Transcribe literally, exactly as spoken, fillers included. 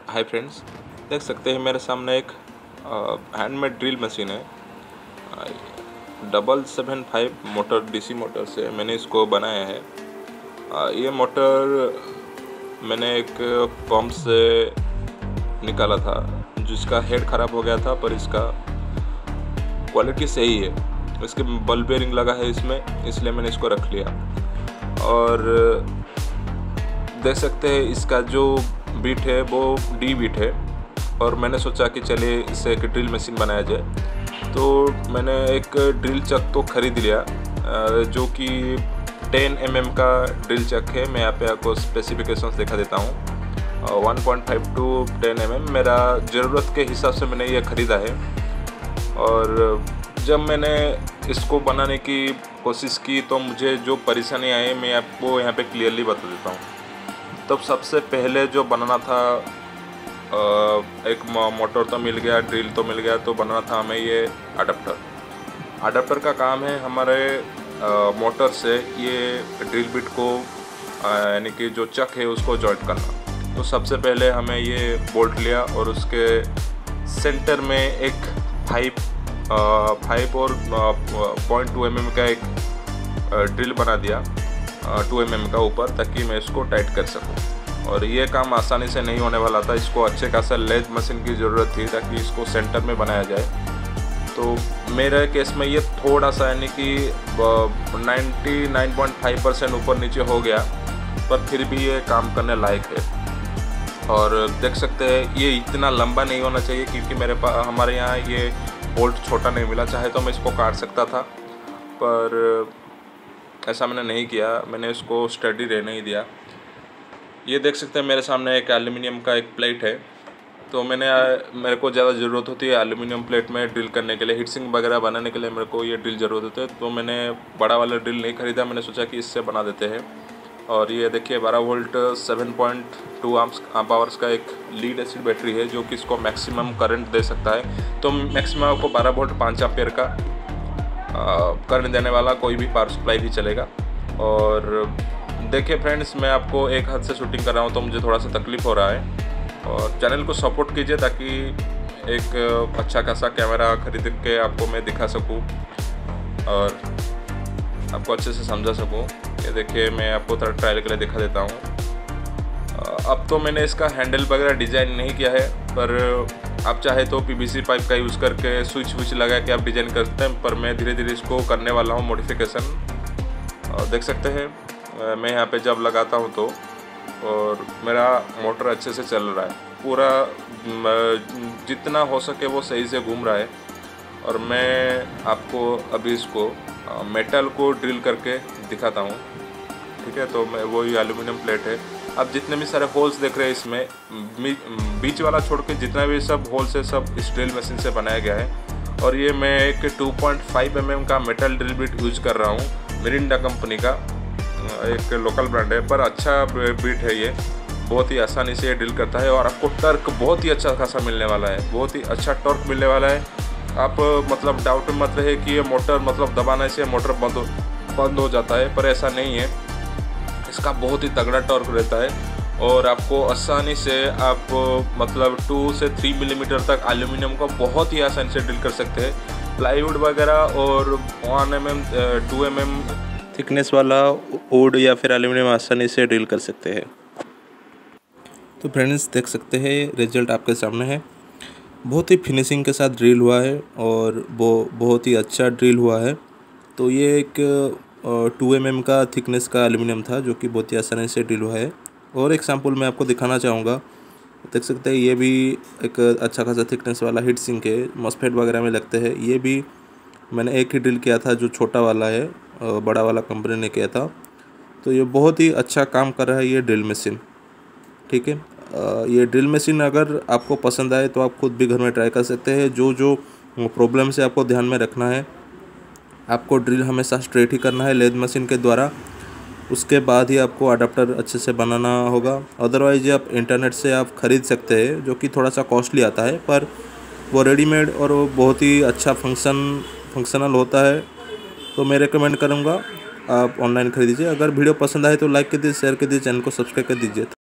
Hi friends, देख सकते हैं मेरे सामने एक हैंडमेड ड्रिल मशीन है। Double seven five motor DC motor से मैंने इसको बनाया है। आ, ये मोटर मैंने एक पंप से निकाला था जिसका हेड ख़राब हो गया था, पर इसका क्वालिटी सही है। इसके बल बेरिंग लगा है इसमें, इसलिए मैंने इसको रख लिया। और देख सकते हैं इसका जो बीट है वो डी बीट है, और मैंने सोचा कि चलिए इससे एक ड्रिल मशीन बनाया जाए। तो मैंने एक ड्रिल चक तो ख़रीद लिया जो कि टेन एम एम का ड्रिल चक है। मैं यहाँ पे आपको स्पेसिफिकेशंस दिखा देता हूँ। One point five to ten M M मेरा ज़रूरत के हिसाब से मैंने ये ख़रीदा है। और जब मैंने इसको बनाने की कोशिश की तो मुझे जो परेशानी आई मैं आपको यहाँ पे क्लियरली बता देता हूँ। तब सबसे पहले जो बनाना था, एक मोटर तो मिल गया, ड्रिल तो मिल गया, तो बनाना था हमें ये अडाप्टर। अडाप्टर का काम है हमारे मोटर से ये ड्रिल बिट को यानी कि जो चक है उसको जॉइंट करना। तो सबसे पहले हमें ये बोल्ट लिया और उसके सेंटर में एक फाइव फाइव और पॉइंट टू एम एम का एक ड्रिल बना दिया टू एम एम का ऊपर, ताकि मैं इसको टाइट कर सकूं। और ये काम आसानी से नहीं होने वाला था, इसको अच्छे खासा लेथ मशीन की ज़रूरत थी ताकि इसको सेंटर में बनाया जाए। तो मेरे केस में ये थोड़ा सा यानी कि ninety nine point five percent ऊपर नीचे हो गया, पर फिर भी ये काम करने लायक है। और देख सकते हैं ये इतना लंबा नहीं होना चाहिए, क्योंकि मेरे पास हमारे यहाँ ये बोल्ट छोटा नहीं मिला। चाहे तो मैं इसको काट सकता था, पर ऐसा मैंने नहीं किया। मैंने इसको स्टडी रहने ही दिया। ये देख सकते हैं मेरे सामने एक एल्युमिनियम का एक प्लेट है। तो मैंने मेरे को ज़्यादा ज़रूरत होती है एल्युमिनियम प्लेट में ड्रिल करने के लिए, हीटसिंक वगैरह बनाने के लिए मेरे को ये ड्रिल ज़रूरत होती है। तो मैंने बड़ा वाला ड्रिल नहीं ख़रीदा, मैंने सोचा कि इससे बना देते हैं। और ये देखिए बारह volt seven point two amps hours का एक लीड एसिड बैटरी है जो कि इसको मैक्सिमम करंट दे सकता है। तो मैक्सिमम आपको बारह वोल्ट पाँच एम्पीयर का करंट देने वाला कोई भी पावर सप्लाई भी चलेगा। और देखिए फ्रेंड्स, मैं आपको एक हाथ से शूटिंग कर रहा हूँ तो मुझे थोड़ा सा तकलीफ़ हो रहा है। और चैनल को सपोर्ट कीजिए ताकि एक अच्छा खासा कैमरा खरीद के आपको मैं दिखा सकूँ और आपको अच्छे से समझा सकूँ। ये देखिए मैं आपको थोड़ा ट्रायल के लिए दिखा देता हूँ। अब तो मैंने इसका हैंडल वगैरह डिज़ाइन नहीं किया है, पर आप चाहे तो पीवीसी पाइप का यूज़ करके स्विच विच लगा के आप डिज़ाइन करते हैं, पर मैं धीरे धीरे इसको करने वाला हूँ मॉडिफिकेशन। और देख सकते हैं मैं यहाँ पे जब लगाता हूँ तो और मेरा मोटर अच्छे से चल रहा है, पूरा जितना हो सके वो सही से घूम रहा है। और मैं आपको अभी इसको मेटल को ड्रिल करके दिखाता हूँ, ठीक है। तो मैं वही एल्युमिनियम प्लेट है। अब जितने भी सारे होल्स देख रहे हैं इसमें, बीच वाला छोड़ के जितना भी सब होल्स है सब इस ड्रिल मशीन से बनाया गया है। और ये मैं एक two point five M M का मेटल ड्रिल बिट यूज़ कर रहा हूँ, मिरिंडा कंपनी का, एक लोकल ब्रांड है, पर अच्छा बिट है ये। बहुत ही आसानी से ये ड्रिल करता है और आपको टर्क बहुत ही अच्छा खासा मिलने वाला है, बहुत ही अच्छा टॉर्क मिलने वाला है। आप मतलब डाउट मत रहे कि ये मोटर मतलब दबाने से मोटर बंद हो बंद हो जाता है, पर ऐसा नहीं है। इसका बहुत ही तगड़ा टॉर्क रहता है और आपको आसानी से आप मतलब टू से थ्री मिलीमीटर तक एल्युमिनियम को बहुत ही आसानी से ड्रिल कर सकते हैं। प्लाईवुड वगैरह और one M M to M M thickness वाला वुड या फिर एल्युमिनियम आसानी से ड्रिल कर सकते हैं। तो फ्रेंड्स देख सकते हैं रिजल्ट आपके सामने है। बहुत ही फिनिशिंग के साथ ड्रिल हुआ है और वो बहुत ही अच्छा ड्रिल हुआ है। तो ये एक टू एम एम का थिकनेस का एल्युमिनियम था जो कि बहुत ही आसानी से ड्रिल हुआ है। और एक सैम्पल मैं आपको दिखाना चाहूँगा। देख सकते हैं ये भी एक अच्छा खासा थिकनेस वाला हीट सिंक है, मॉस्फेट वगैरह में लगते हैं। ये भी मैंने एक ही ड्रिल किया था जो छोटा वाला है, बड़ा वाला कंपनी ने किया था। तो ये बहुत ही अच्छा काम कर रहा है ये ड्रिल मशीन, ठीक है। ये ड्रिल मशीन अगर आपको पसंद आए तो आप खुद भी घर में ट्राई कर सकते हैं। जो जो प्रॉब्लम से आपको ध्यान में रखना है, आपको ड्रिल हमेशा स्ट्रेट ही करना है लेथ मशीन के द्वारा, उसके बाद ही आपको अडाप्टर अच्छे से बनाना होगा। अदरवाइज आप इंटरनेट से आप ख़रीद सकते हैं जो कि थोड़ा सा कॉस्टली आता है, पर वो रेडीमेड और वो बहुत ही अच्छा फंक्शन फंक्शनल होता है। तो मैं रिकमेंड करूँगा आप ऑनलाइन खरीदीजिए। अगर वीडियो पसंद आए तो लाइक कर दीजिए, शेयर कर दीजिए, चैनल को सब्सक्राइब कर दीजिए।